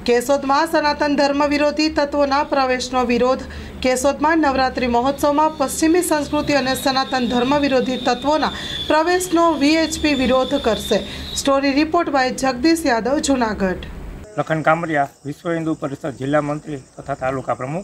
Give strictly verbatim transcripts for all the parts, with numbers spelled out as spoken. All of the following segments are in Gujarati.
કેશોદમાં સનાતન ધર્મ વિરોધી તત્વોના પ્રવેશનો વિરોધ। કેશોદમાં નવરાત્રિ મહોત્સવમાં પશ્ચિમી સંસ્કૃતિ અને સનાતન ધર્મ વિરોધી તત્વોના પ્રવેશનો વીએચપી વિરોધ કરશે। Story report by Jagdish Yadav, Junagadh. Lakhan Kamariya, Vishwa Hindu પરિષદ જિલ્લા મંત્રી તથા તાલુકા પ્રમુખ।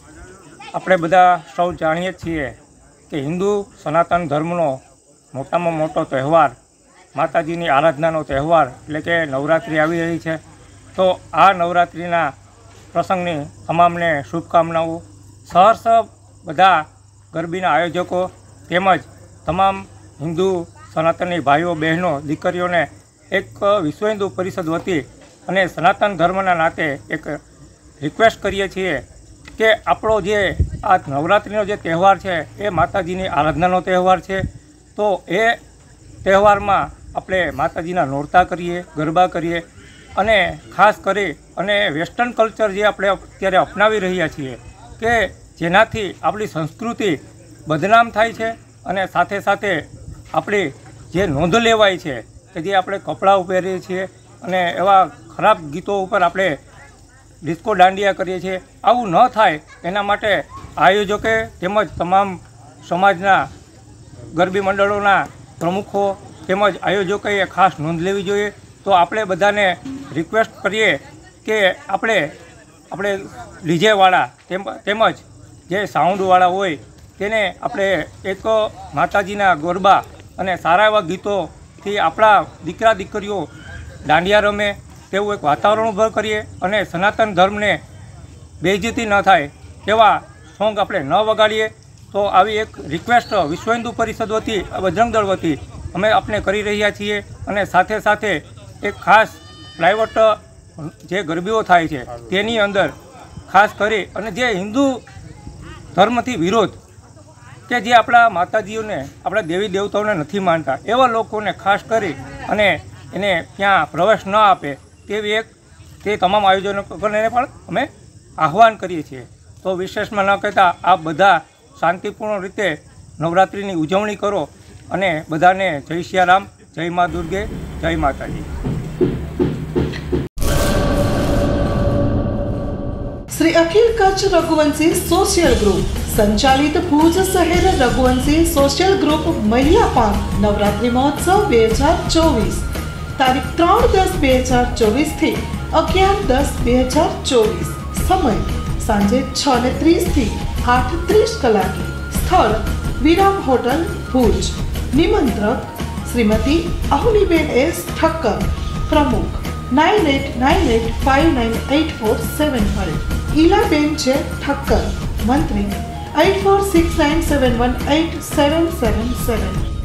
આપણે બધા સૌ જાણીએ છીએ કે હિન્દુ સનાતન ધર્મનો મોટામાં મોટો તહેવાર, માતાજીની આરાધનાનો તહેવાર એટલે કે નવરાત્રિ આવી રહી છે। તો આ નવરાત્રિના પ્રસંગની તમામને શુભકામનાઓ। સહર્ષ બધા ગરબીના આયોજકો તેમજ તમામ હિન્દુ સનાતની ભાઈઓ બહેનો દીકરીઓને એક વિશ્વ હિન્દુ પરિષદ વતી અને સનાતન ધર્મના નાતે એક રિક્વેસ્ટ કરીએ છીએ કે આપણો જે આ નવરાત્રિનો જે તહેવાર છે એ માતાજીની આરાધનાનો તહેવાર છે। તો એ તહેવારમાં આપણે માતાજીના નોરતા કરીએ, ગરબા કરીએ અને ખાસ કરી અને વેસ્ટર્ન કલ્ચર જે આપણે અત્યારે અપનાવી રહ્યા છીએ કે જેનાથી આપણી સંસ્કૃતિ બદનામ થાય છે અને સાથે સાથે આપણી જે નોંધ લેવાય છે કે જે આપણે કપડાં પહેરીએ છીએ અને એવા ખરાબ ગીતો ઉપર આપણે ડિસ્કો દાંડિયા કરીએ છીએ, આવું ન થાય એના માટે આયોજકે તેમજ તમામ સમાજના ગરબી મંડળોના પ્રમુખો તેમજ આયોજકોએ ખાસ નોંધ લેવી જોઈએ। તો આપણે બધાને રિક્વેસ્ટ કરીએ કે આપણે આપણે ડીજેવાળા તેમજ જે સાઉન્ડવાળા હોય તેને આપણે એક માતાજીના ગરબા અને સારા એવા ગીતોથી આપણા દીકરા દીકરીઓ દાંડિયા રમે તેવું એક વાતાવરણ ઊભું કરીએ અને સનાતન ધર્મને બેઇજ્જતી ન થાય તેવા સોંગ આપણે ન વગાડીએ। તો આવી એક રિક્વેસ્ટ વિશ્વ હિન્દુ પરિષદ વતી, બજરંગ દળ વતી અમે આપણે કરી રહ્યા છીએ। અને સાથે સાથે એક ખાસ પ્રાઇવેટ જે ગરબીઓ થાય છે તેની અંદર ખાસ કરી અને જે હિન્દુ ધર્મથી વિરોધ કે જે આપણા માતાજીઓને, આપણા દેવી દેવતાઓને નથી માનતા એવા લોકોને ખાસ કરી અને એને ત્યાં પ્રવેશ ન આપે તેવી એક તે તમામ આયોજકોને પણ અમે આહ્વાન કરીએ છીએ। તો વિશેષમાં ન કહેતા આપ બધા શાંતિપૂર્ણ રીતે નવરાત્રિની ઉજવણી કરો અને બધાને જય સિયારામ, જય મા દુર્ગે, જય માતાજી। શ્રી અખિલ કચ્છ રઘુવંશી સોશિયલ ગ્રુપ સંચાલિત ભુજ શહેર રઘુવંશી સોશિયલ ગ્રુપ મહિલા પાંખ નવરાત્રિ મહોત્સવ બે હજાર ચોવીસ તારીખ ત્રણ દસ બે હજાર ચોવીસ થી અગિયાર દસ બે હજાર ચોવીસ। સમય સાંજે છ ને ત્રીસ થી આઠ ત્રીસ કલાકે। સ્થળ વિરામ હોટલ ભુજ। નિમંત્રક શ્રીમતી અહુલીબેન એસ ઠક્કર, પ્રમુખ nine eight nine eight five nine eight four seven five. Ilaben છે ઠક્કર, મંત્રી eight four six nine seven one eight seven seven સેવન।